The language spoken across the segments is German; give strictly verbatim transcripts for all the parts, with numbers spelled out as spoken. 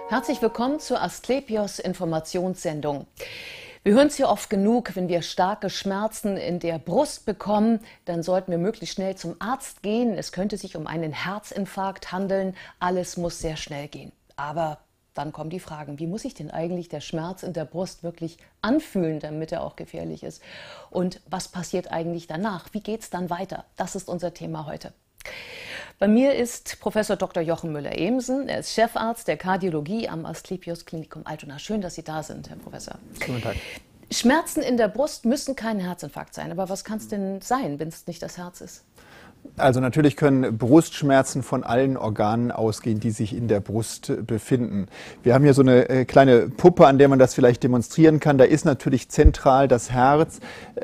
Herzlich willkommen zur Asklepios Informationssendung. Wir hören es hier oft genug, wenn wir starke Schmerzen in der Brust bekommen, dann sollten wir möglichst schnell zum Arzt gehen. Es könnte sich um einen Herzinfarkt handeln. Alles muss sehr schnell gehen. Aber dann kommen die Fragen, wie muss sich denn eigentlich der Schmerz in der Brust wirklich anfühlen, damit er auch gefährlich ist? Und was passiert eigentlich danach? Wie geht es dann weiter? Das ist unser Thema heute. Bei mir ist Professor Doktor Jochen Müller-Ehmsen. Er ist Chefarzt der Kardiologie am Asklepios Klinikum Altona. Schön, dass Sie da sind, Herr Professor. Guten Tag. Schmerzen in der Brust müssen kein Herzinfarkt sein. Aber was kann es denn sein, wenn es nicht das Herz ist? Also natürlich können Brustschmerzen von allen Organen ausgehen, die sich in der Brust befinden. Wir haben hier so eine kleine Puppe, an der man das vielleicht demonstrieren kann. Da ist natürlich zentral das Herz.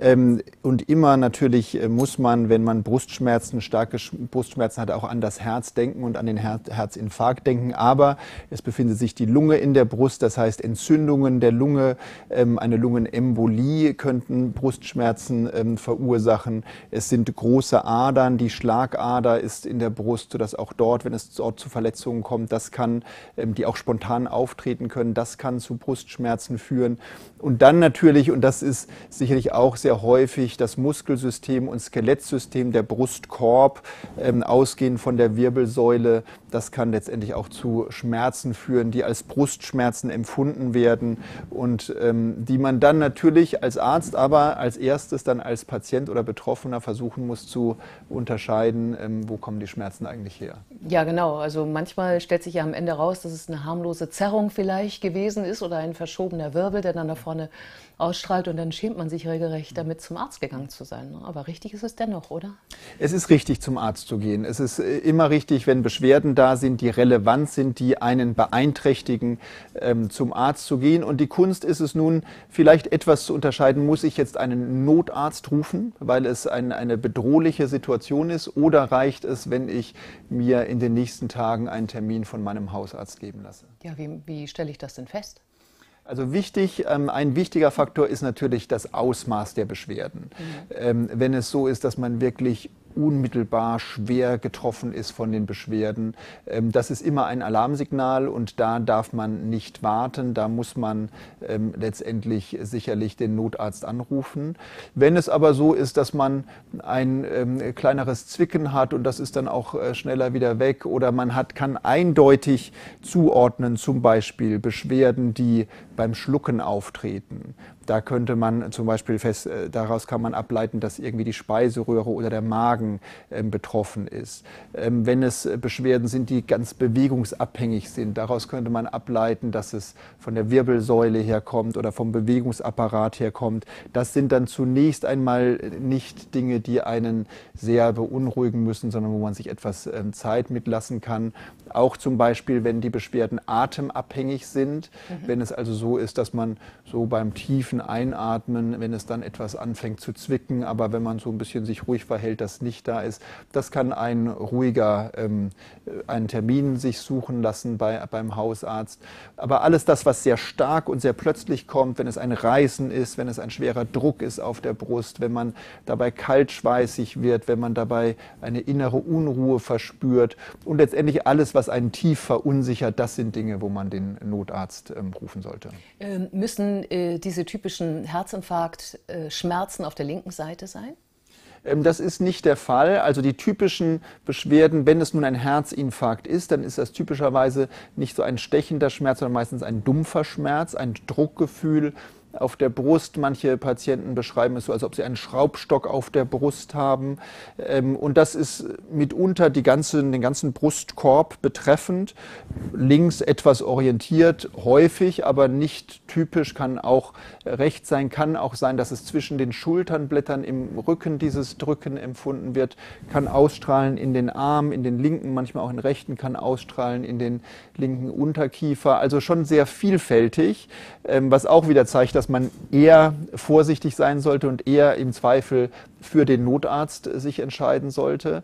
Und immer natürlich muss man, wenn man Brustschmerzen, starke Brustschmerzen hat, auch an das Herz denken und an den Her- Herzinfarkt denken. Aber es befindet sich die Lunge in der Brust, das heißt Entzündungen der Lunge, eine Lungenembolie könnten Brustschmerzen verursachen. Es sind große Adern, die Die Schlagader ist in der Brust, sodass auch dort, wenn es dort zu Verletzungen kommt, das kann, die auch spontan auftreten können, das kann zu Brustschmerzen führen. Und dann natürlich, und das ist sicherlich auch sehr häufig, das Muskelsystem und Skelettsystem, der Brustkorb, ähm, ausgehend von der Wirbelsäule, das kann letztendlich auch zu Schmerzen führen, die als Brustschmerzen empfunden werden und ähm, die man dann natürlich als Arzt, aber als erstes dann als Patient oder Betroffener versuchen muss zu unterscheiden, ähm, wo kommen die Schmerzen eigentlich her. Ja, genau. Also manchmal stellt sich ja am Ende raus, dass es eine harmlose Zerrung vielleicht gewesen ist oder ein verschobener Wirbel, der dann da vorne ausstrahlt und dann schämt man sich regelrecht, damit zum Arzt gegangen zu sein. Aber richtig ist es dennoch, oder? Es ist richtig, zum Arzt zu gehen. Es ist immer richtig, wenn Beschwerden da sind, die relevant sind, die einen beeinträchtigen, ähm, zum Arzt zu gehen. Und die Kunst ist es nun, vielleicht etwas zu unterscheiden, muss ich jetzt einen Notarzt rufen, weil es ein, eine bedrohliche Situation ist, oder reicht es, wenn ich mir in den nächsten Tagen einen Termin von meinem Hausarzt geben lasse? Ja, wie, wie stelle ich das denn fest? Also wichtig, ähm, ein wichtiger Faktor ist natürlich das Ausmaß der Beschwerden. Mhm. Ähm, wenn es so ist, dass man wirklich unmittelbar schwer getroffen ist von den Beschwerden. Ähm, das ist immer ein Alarmsignal und da darf man nicht warten. Da muss man ähm, letztendlich sicherlich den Notarzt anrufen. Wenn es aber so ist, dass man ein ähm, kleineres Zwicken hat und das ist dann auch äh, schneller wieder weg oder man hat, kann eindeutig zuordnen, zum Beispiel Beschwerden, die beim Schlucken auftreten. Da könnte man zum Beispiel fest, äh, daraus kann man ableiten, dass irgendwie die Speiseröhre oder der Magen äh, betroffen ist. Ähm, wenn es äh, Beschwerden sind, die ganz bewegungsabhängig sind, daraus könnte man ableiten, dass es von der Wirbelsäule herkommt oder vom Bewegungsapparat herkommt. Das sind dann zunächst einmal nicht Dinge, die einen sehr beunruhigen müssen, sondern wo man sich etwas äh, Zeit mitlassen kann. Auch zum Beispiel, wenn die Beschwerden atemabhängig sind, mhm. wenn es also so ist, dass man so beim tiefen Einatmen, wenn es dann etwas anfängt zu zwicken, aber wenn man so ein bisschen sich ruhig verhält, das nicht da ist, das kann ein ruhiger, ähm, einen Termin sich suchen lassen bei, beim Hausarzt. Aber alles das, was sehr stark und sehr plötzlich kommt, wenn es ein Reißen ist, wenn es ein schwerer Druck ist auf der Brust, wenn man dabei kaltschweißig wird, wenn man dabei eine innere Unruhe verspürt und letztendlich alles, was einen tief verunsichert, das sind Dinge, wo man den Notarzt ähm, rufen sollte. Ähm, müssen äh, diese typischen Herzinfarkt-Schmerzen auf der linken Seite sein? Das ist nicht der Fall. Also die typischen Beschwerden, wenn es nun ein Herzinfarkt ist, dann ist das typischerweise nicht so ein stechender Schmerz, sondern meistens ein dumpfer Schmerz, ein Druckgefühl auf der Brust. Manche Patienten beschreiben es so, als ob sie einen Schraubstock auf der Brust haben. Und das ist mitunter die ganze, den ganzen Brustkorb betreffend. Links etwas orientiert, häufig, aber nicht typisch, kann auch rechts sein, kann auch sein, dass es zwischen den Schulternblättern im Rücken dieses Drücken empfunden wird, kann ausstrahlen in den Arm, in den linken, manchmal auch in den rechten, kann ausstrahlen in den linken Unterkiefer. Also schon sehr vielfältig, was auch wieder zeigt, dass dass man eher vorsichtig sein sollte und eher im Zweifel für den Notarzt sich entscheiden sollte.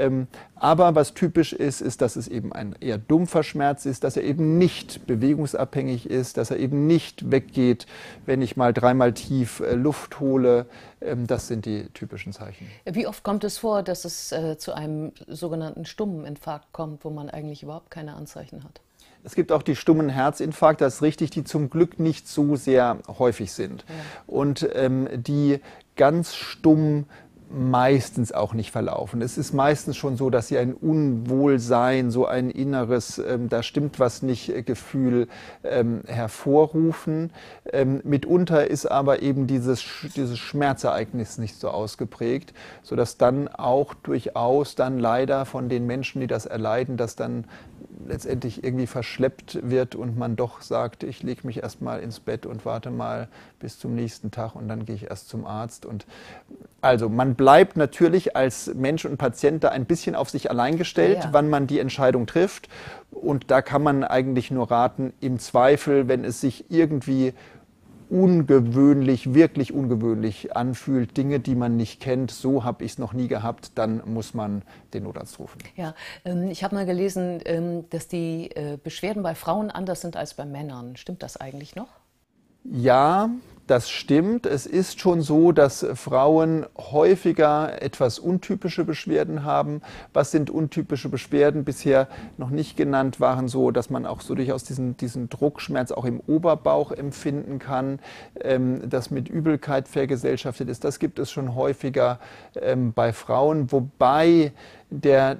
Aber was typisch ist, ist, dass es eben ein eher dumpfer Schmerz ist, dass er eben nicht bewegungsabhängig ist, dass er eben nicht weggeht, wenn ich mal dreimal tief Luft hole. Das sind die typischen Zeichen. Wie oft kommt es vor, dass es äh, zu einem sogenannten stummen Infarkt kommt, wo man eigentlich überhaupt keine Anzeichen hat? Es gibt auch die stummen Herzinfarkte, das ist richtig, die zum Glück nicht so sehr häufig sind. Ja. Und ähm, die ganz stumm meistens auch nicht verlaufen. Es ist meistens schon so, dass sie ein Unwohlsein, so ein inneres, ähm, da stimmt was nicht, äh, Gefühl ähm, hervorrufen. Ähm, mitunter ist aber eben dieses, dieses Schmerzereignis nicht so ausgeprägt, sodass dann auch durchaus dann leider von den Menschen, die das erleiden, das dann letztendlich irgendwie verschleppt wird und man doch sagt, ich lege mich erst mal ins Bett und warte mal bis zum nächsten Tag und dann gehe ich erst zum Arzt. Und also man bleibt natürlich als Mensch und Patient da ein bisschen auf sich allein gestellt, ja. wann man die Entscheidung trifft. Und da kann man eigentlich nur raten, im Zweifel, wenn es sich irgendwie ungewöhnlich, wirklich ungewöhnlich anfühlt, Dinge, die man nicht kennt, so habe ich es noch nie gehabt, dann muss man den Notarzt rufen. Ja, ähm, ich habe mal gelesen, ähm, dass die äh, Beschwerden bei Frauen anders sind als bei Männern. Stimmt das eigentlich noch? Ja, das stimmt. Es ist schon so, dass Frauen häufiger etwas untypische Beschwerden haben. Was sind untypische Beschwerden? Bisher noch nicht genannt waren so, dass man auch so durchaus diesen, diesen Druckschmerz auch im Oberbauch empfinden kann, ähm, das mit Übelkeit vergesellschaftet ist. Das gibt es schon häufiger ähm, bei Frauen, wobei der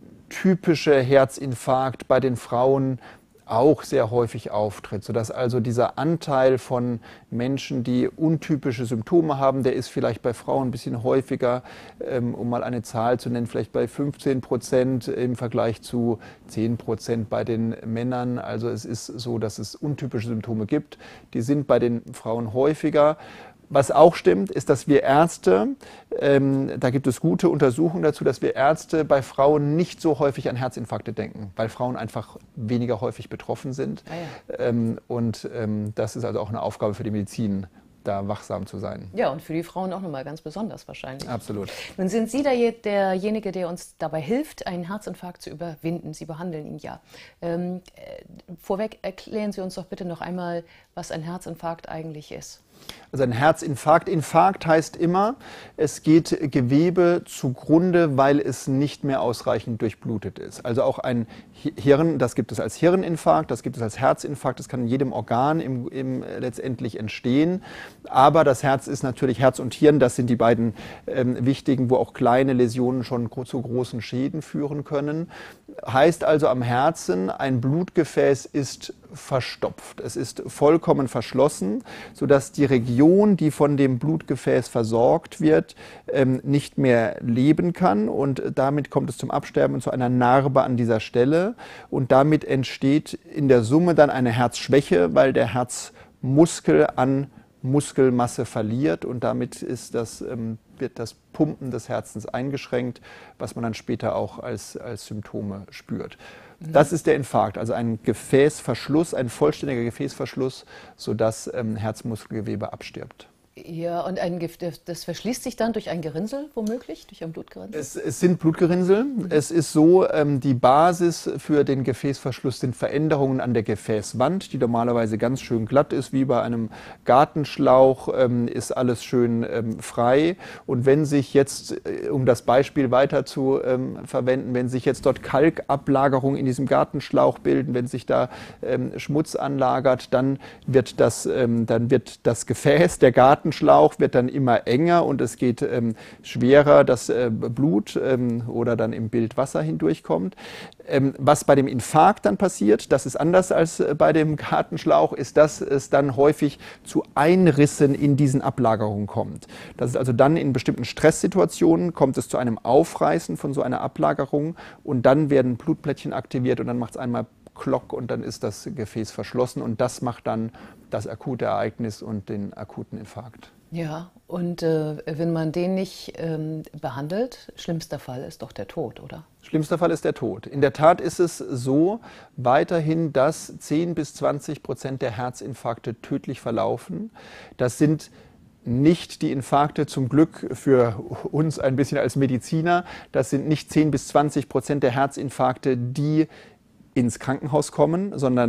typische Herzinfarkt bei den Frauen auch sehr häufig auftritt, sodass also dieser Anteil von Menschen, die untypische Symptome haben, der ist vielleicht bei Frauen ein bisschen häufiger, ähm, um mal eine Zahl zu nennen, vielleicht bei fünfzehn Prozent im Vergleich zu zehn Prozent bei den Männern. Also es ist so, dass es untypische Symptome gibt, die sind bei den Frauen häufiger. Was auch stimmt, ist, dass wir Ärzte, ähm, da gibt es gute Untersuchungen dazu, dass wir Ärzte bei Frauen nicht so häufig an Herzinfarkte denken, weil Frauen einfach weniger häufig betroffen sind. Ah ja. ähm, und ähm, das ist also auch eine Aufgabe für die Medizin, da wachsam zu sein. Ja, und für die Frauen auch nochmal ganz besonders wahrscheinlich. Absolut. Nun sind Sie da derjenige, der uns dabei hilft, einen Herzinfarkt zu überwinden. Sie behandeln ihn ja. Ähm, äh, vorweg erklären Sie uns doch bitte noch einmal, was ein Herzinfarkt eigentlich ist. Also ein Herzinfarkt. Infarkt heißt immer, es geht Gewebe zugrunde, weil es nicht mehr ausreichend durchblutet ist. Also auch ein Hirn, das gibt es als Hirninfarkt, das gibt es als Herzinfarkt, das kann in jedem Organ im, im letztendlich entstehen. Aber das Herz ist natürlich, Herz und Hirn, das sind die beiden ähm, wichtigen, wo auch kleine Läsionen schon gro- zu großen Schäden führen können. Heißt also am Herzen, ein Blutgefäß ist verstopft. Es ist vollkommen verschlossen, sodass die Region, die von dem Blutgefäß versorgt wird, ähm, nicht mehr leben kann. Und damit kommt es zum Absterben und zu einer Narbe an dieser Stelle. Und damit entsteht in der Summe dann eine Herzschwäche, weil der Herzmuskel an Muskelmasse verliert und damit ist das, ähm, wird das Pumpen des Herzens eingeschränkt, was man dann später auch als, als Symptome spürt. Mhm. Das ist der Infarkt, also ein Gefäßverschluss, ein vollständiger Gefäßverschluss, sodass ähm, Herzmuskelgewebe abstirbt. Ja, und ein Gift, das verschließt sich dann durch ein Gerinnsel, womöglich, durch ein Blutgerinnsel? Es, es sind Blutgerinnsel. Mhm. Es ist so, ähm, die Basis für den Gefäßverschluss sind Veränderungen an der Gefäßwand, die normalerweise ganz schön glatt ist, wie bei einem Gartenschlauch, ähm, ist alles schön ähm, frei. Und wenn sich jetzt, äh, um das Beispiel weiter zu ähm, verwenden, wenn sich jetzt dort Kalkablagerungen in diesem Gartenschlauch bilden, wenn sich da ähm, Schmutz anlagert, dann wird das, ähm, dann wird das Gefäß, der Garten Schlauch wird dann immer enger und es geht ähm, schwerer, dass äh, Blut ähm, oder dann im Bild Wasser hindurchkommt. Ähm, was bei dem Infarkt dann passiert, das ist anders als äh, bei dem Gartenschlauch, ist, dass es dann häufig zu Einrissen in diesen Ablagerungen kommt. Das ist also dann in bestimmten Stresssituationen kommt es zu einem Aufreißen von so einer Ablagerung und dann werden Blutplättchen aktiviert und dann macht es einmal Klock und dann ist das Gefäß verschlossen und das macht dann das akute Ereignis und den akuten Infarkt. Ja, und äh, wenn man den nicht ähm, behandelt, schlimmster Fall ist doch der Tod, oder? Schlimmster Fall ist der Tod. In der Tat ist es so weiterhin, dass zehn bis zwanzig Prozent der Herzinfarkte tödlich verlaufen. Das sind nicht die Infarkte, zum Glück für uns ein bisschen als Mediziner, das sind nicht zehn bis zwanzig Prozent der Herzinfarkte, die ins Krankenhaus kommen, sondern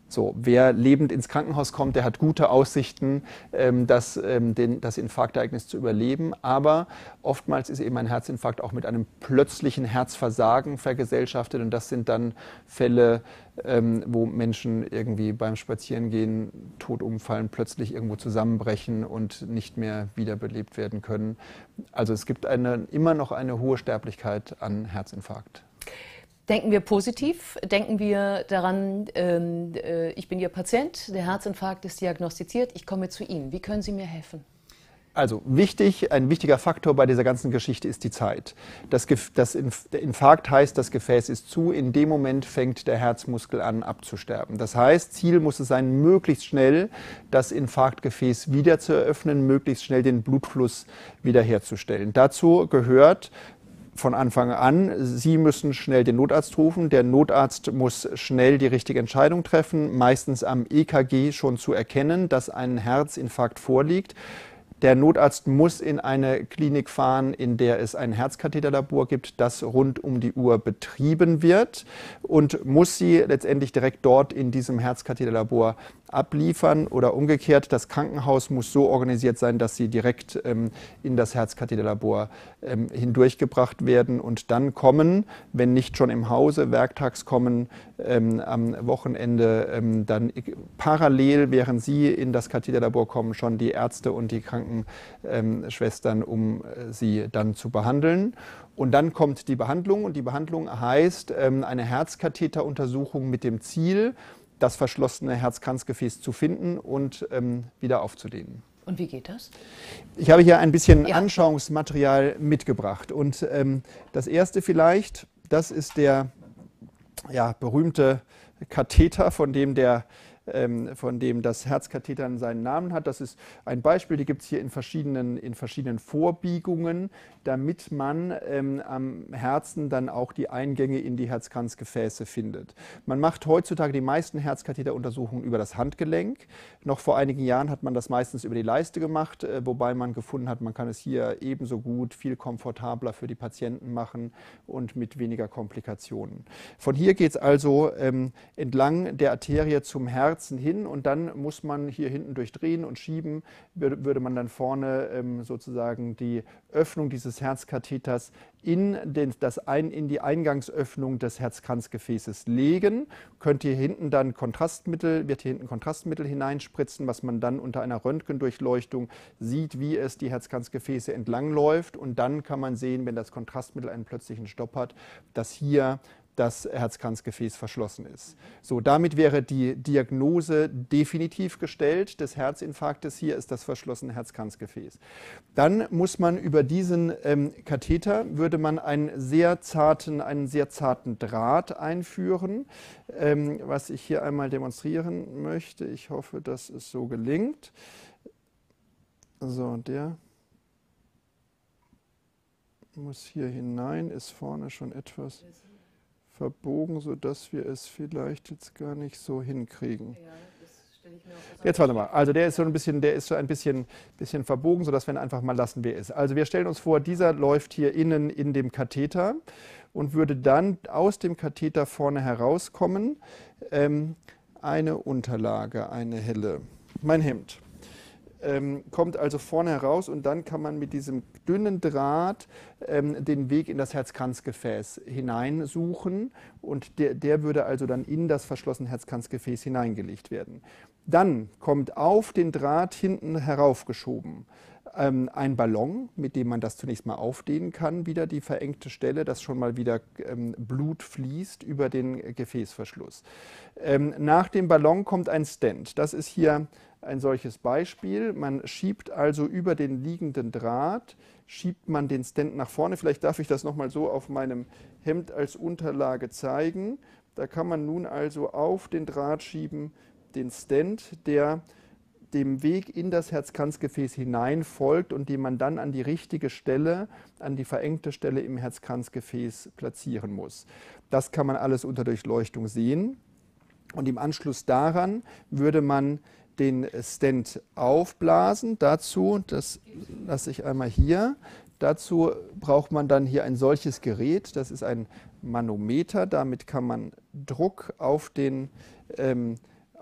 So, wer lebend ins Krankenhaus kommt, der hat gute Aussichten, ähm, das, ähm, den, das Infarktereignis zu überleben. Aber oftmals ist eben ein Herzinfarkt auch mit einem plötzlichen Herzversagen vergesellschaftet. Und das sind dann Fälle, ähm, wo Menschen irgendwie beim Spazierengehen tot umfallen, plötzlich irgendwo zusammenbrechen und nicht mehr wiederbelebt werden können. Also es gibt eine, immer noch eine hohe Sterblichkeit an Herzinfarkt. Denken wir positiv, denken wir daran, äh, ich bin Ihr Patient, der Herzinfarkt ist diagnostiziert, ich komme zu Ihnen. Wie können Sie mir helfen? Also wichtig, ein wichtiger Faktor bei dieser ganzen Geschichte ist die Zeit. Das, das Inf der Infarkt heißt, das Gefäß ist zu, in dem Moment fängt der Herzmuskel an abzusterben. Das heißt, Ziel muss es sein, möglichst schnell das Infarktgefäß wieder zu eröffnen, möglichst schnell den Blutfluss wiederherzustellen. Dazu gehört von Anfang an, Sie müssen schnell den Notarzt rufen. Der Notarzt muss schnell die richtige Entscheidung treffen, meistens am E K G schon zu erkennen, dass ein Herzinfarkt vorliegt. Der Notarzt muss in eine Klinik fahren, in der es ein Herzkatheterlabor gibt, das rund um die Uhr betrieben wird und muss sie letztendlich direkt dort in diesem Herzkatheterlabor abliefern oder umgekehrt. Das Krankenhaus muss so organisiert sein, dass sie direkt ähm, in das Herzkatheterlabor ähm, hindurchgebracht werden und dann kommen, wenn nicht schon im Hause, werktags kommen ähm, am Wochenende ähm, dann parallel, während sie in das Katheterlabor kommen, schon die Ärzte und die Krankenschwestern, um äh, sie dann zu behandeln. Und dann kommt die Behandlung und die Behandlung heißt ähm, eine Herzkatheteruntersuchung mit dem Ziel, das verschlossene Herzkranzgefäß zu finden und ähm, wieder aufzudehnen. Und wie geht das? Ich habe hier ein bisschen ja. Anschauungsmaterial mitgebracht. Und ähm, das erste vielleicht, das ist der ja, berühmte Katheter, von dem der ähm, von dem das Herzkatheter seinen Namen hat. Das ist ein Beispiel, die gibt es hier in verschiedenen, in verschiedenen Vorbiegungen, damit man ähm, am Herzen dann auch die Eingänge in die Herzkranzgefäße findet. Man macht heutzutage die meisten Herzkatheteruntersuchungen über das Handgelenk. Noch vor einigen Jahren hat man das meistens über die Leiste gemacht, äh, wobei man gefunden hat, man kann es hier ebenso gut, viel komfortabler für die Patienten machen und mit weniger Komplikationen. Von hier geht es also ähm, entlang der Arterie zum Herzen hin und dann muss man hier hinten durchdrehen und schieben, würde, würde man dann vorne ähm, sozusagen die Öffnung dieses Herzkatheters in, den, das ein, in die Eingangsöffnung des Herzkranzgefäßes legen. Könnt hier hinten dann Kontrastmittel, wird hier hinten Kontrastmittel hineinspritzen, was man dann unter einer Röntgendurchleuchtung sieht, wie es die Herzkranzgefäße entlang läuft. Und dann kann man sehen, wenn das Kontrastmittel einen plötzlichen Stopp hat, dass hier das Herzkranzgefäß verschlossen ist. So, damit wäre die Diagnose definitiv gestellt des Herzinfarktes. Hier ist das verschlossene Herzkranzgefäß. Dann muss man über diesen ähm, Katheter, würde man einen sehr zarten, einen sehr zarten Draht einführen, ähm, was ich hier einmal demonstrieren möchte. Ich hoffe, dass es so gelingt. So, der muss hier hinein, ist vorne schon etwas verbogen, sodass wir es vielleicht jetzt gar nicht so hinkriegen. Ja, das stelle ich mir auch jetzt warte mal, also der ist so ein bisschen, der ist so ein bisschen, bisschen verbogen, sodass wir ihn einfach mal lassen, wer ist. Also wir stellen uns vor, dieser läuft hier innen in dem Katheter und würde dann aus dem Katheter vorne herauskommen, ähm, eine Unterlage, eine helle, mein Hemd. Ähm, kommt also vorne heraus und dann kann man mit diesem dünnen Draht ähm, den Weg in das Herzkranzgefäß hineinsuchen und der, der würde also dann in das verschlossene Herzkranzgefäß hineingelegt werden. Dann kommt auf den Draht hinten heraufgeschoben ähm, ein Ballon, mit dem man das zunächst mal aufdehnen kann, wieder die verengte Stelle, dass schon mal wieder ähm, Blut fließt über den Gefäßverschluss. Ähm, nach dem Ballon kommt ein Stent. Das ist hier ein solches Beispiel. Man schiebt also über den liegenden Draht, schiebt man den Stent nach vorne. Vielleicht darf ich das nochmal so auf meinem Hemd als Unterlage zeigen. Da kann man nun also auf den Draht schieben, den Stent, der dem Weg in das Herzkranzgefäß hinein folgt und den man dann an die richtige Stelle, an die verengte Stelle im Herzkranzgefäß platzieren muss. Das kann man alles unter Durchleuchtung sehen. Und im Anschluss daran würde man den Stent aufblasen. Dazu, das lasse ich einmal hier, dazu braucht man dann hier ein solches Gerät. Das ist ein Manometer. Damit kann man Druck auf den, ähm,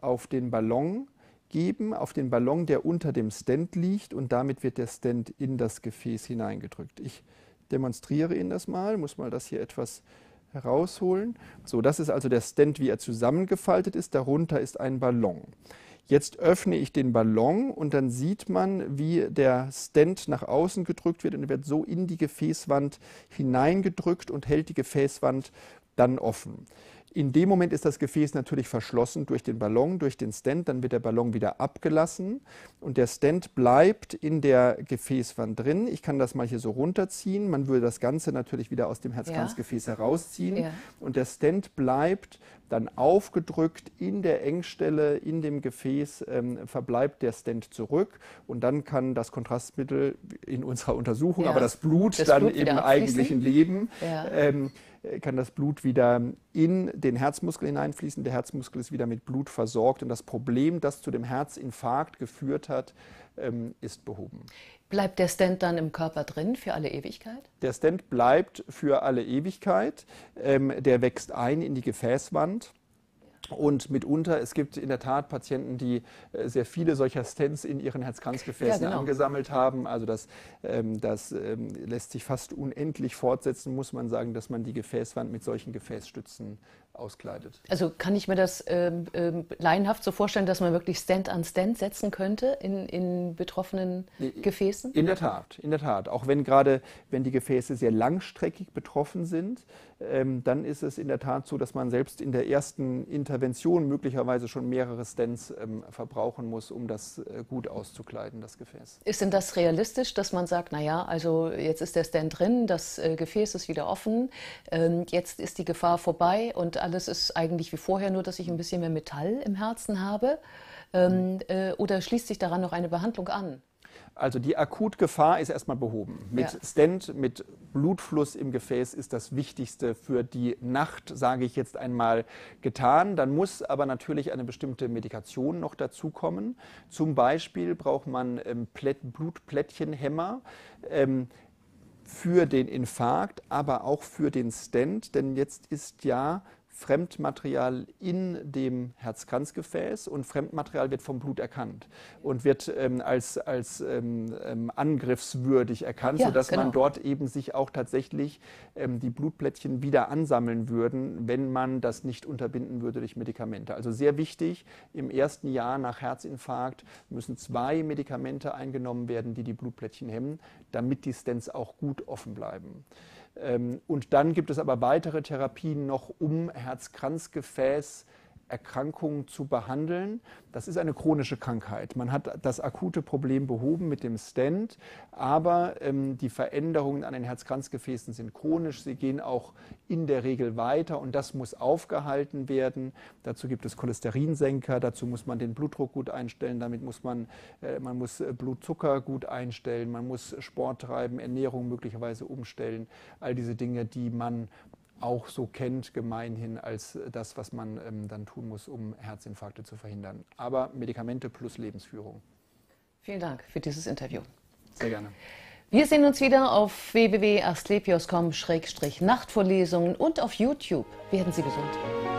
auf den Ballon geben, auf den Ballon, der unter dem Stent liegt, und damit wird der Stent in das Gefäß hineingedrückt. Ich demonstriere Ihnen das mal, muss mal das hier etwas herausholen. So, das ist also der Stent, wie er zusammengefaltet ist. Darunter ist ein Ballon. Jetzt öffne ich den Ballon und dann sieht man, wie der Stent nach außen gedrückt wird und er wird so in die Gefäßwand hineingedrückt und hält die Gefäßwand dann offen. In dem Moment ist das Gefäß natürlich verschlossen durch den Ballon, durch den Stent, dann wird der Ballon wieder abgelassen und der Stent bleibt in der Gefäßwand drin. Ich kann das mal hier so runterziehen, man würde das Ganze natürlich wieder aus dem Herzkranzgefäß ja. herausziehen ja. und der Stent bleibt dann aufgedrückt in der Engstelle, in dem Gefäß ähm, verbleibt der Stent zurück und dann kann das Kontrastmittel in unserer Untersuchung, ja. aber das Blut das dann Blut im eigentlichen Leben, ja. ähm, kann das Blut wieder in den Herzmuskel hineinfließen. Der Herzmuskel ist wieder mit Blut versorgt und das Problem, das zu dem Herzinfarkt geführt hat, ähm, ist behoben. Bleibt der Stent dann im Körper drin für alle Ewigkeit? Der Stent bleibt für alle Ewigkeit. Ähm, der wächst ein in die Gefäßwand. Und mitunter, es gibt in der Tat Patienten, die äh, sehr viele solcher Stents in ihren Herzkranzgefäßen ja, genau. angesammelt haben. Also das, ähm, das ähm, lässt sich fast unendlich fortsetzen, muss man sagen, dass man die Gefäßwand mit solchen Gefäßstützen auskleidet. Also kann ich mir das ähm, ähm, laienhaft so vorstellen, dass man wirklich Stent an Stent setzen könnte in, in betroffenen Gefäßen? In der Tat, in der Tat. Auch wenn gerade, wenn die Gefäße sehr langstreckig betroffen sind, ähm, dann ist es in der Tat so, dass man selbst in der ersten Intervention möglicherweise schon mehrere Stents ähm, verbrauchen muss, um das äh, gut auszukleiden, das Gefäß. Ist denn das realistisch, dass man sagt, naja, also jetzt ist der Stent drin, das äh, Gefäß ist wieder offen, ähm, jetzt ist die Gefahr vorbei und alles ist eigentlich wie vorher, nur dass ich ein bisschen mehr Metall im Herzen habe? Ähm, äh, oder schließt sich daran noch eine Behandlung an? Also die Akutgefahr ist erstmal behoben. Mit ja. Stent, mit Blutfluss im Gefäß ist das Wichtigste für die Nacht, sage ich jetzt einmal, getan. Dann muss aber natürlich eine bestimmte Medikation noch dazukommen. Zum Beispiel braucht man ähm, Blutplättchenhemmer. Ähm, für den Infarkt, aber auch für den Stent, denn jetzt ist ja Fremdmaterial in dem Herzkranzgefäß und Fremdmaterial wird vom Blut erkannt und wird ähm, als, als ähm, angriffswürdig erkannt, ja, sodass genau. man dort eben sich auch tatsächlich ähm, die Blutplättchen wieder ansammeln würden, wenn man das nicht unterbinden würde durch Medikamente. Also sehr wichtig, im ersten Jahr nach Herzinfarkt müssen zwei Medikamente eingenommen werden, die die Blutplättchen hemmen, damit die Stents auch gut offen bleiben. Ähm, und dann gibt es aber weitere Therapien noch, um Herzkranzgefäßerkrankungen zu behandeln. Das ist eine chronische Krankheit. Man hat das akute Problem behoben mit dem Stent, aber ähm, die Veränderungen an den Herzkranzgefäßen sind chronisch. Sie gehen auch in der Regel weiter und das muss aufgehalten werden. Dazu gibt es Cholesterinsenker, dazu muss man den Blutdruck gut einstellen, damit muss man, äh, man muss äh, Blutzucker gut einstellen, man muss Sport treiben, Ernährung möglicherweise umstellen. All diese Dinge, die man auch so kennt, gemeinhin als das, was man ähm, dann tun muss, um Herzinfarkte zu verhindern. Aber Medikamente plus Lebensführung. Vielen Dank für dieses Interview. Sehr gerne. Wir sehen uns wieder auf w w w punkt asklepios punkt com Schrägstrich Nachtvorlesungen und auf YouTube. Werden Sie gesund.